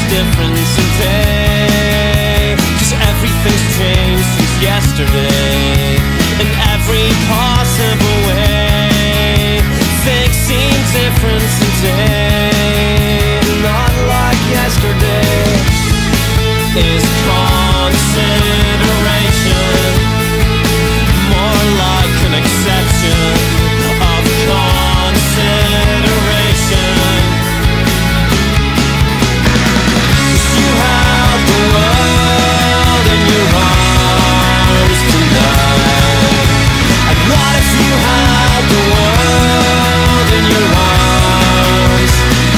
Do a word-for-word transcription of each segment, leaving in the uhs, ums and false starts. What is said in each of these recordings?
different today, 'cause everything's changed since yesterday. In every possible way, things seem different today. Not like yesterday. Is consideration more like an exception of consideration? 'Cause you have the world in your arms tonight. And what if you had the world in your arms?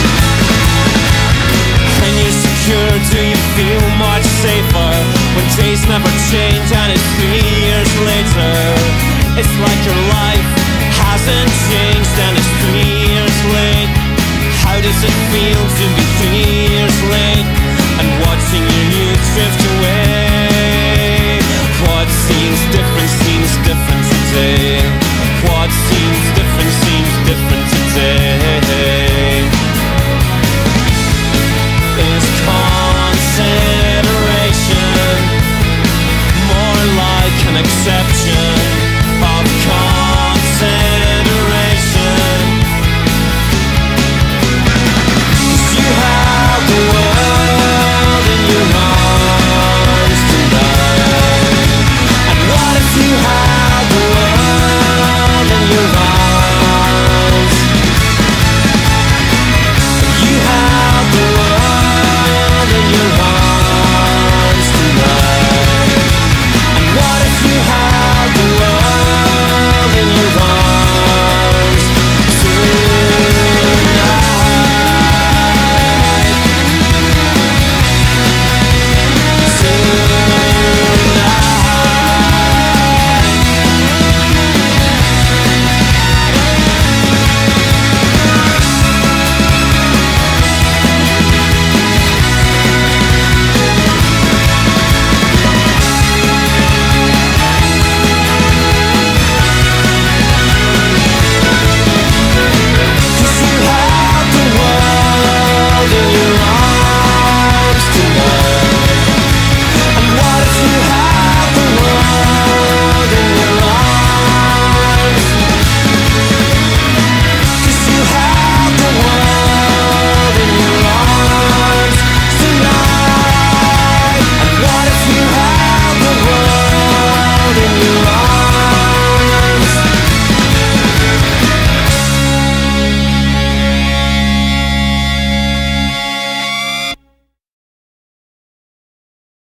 Can you secure, do you feel much safer when days never change and it's three years later? It's like your life hasn't changed and it's three years late. How does it feel to be three years late and watching your youth drift away? What seems different seems different today.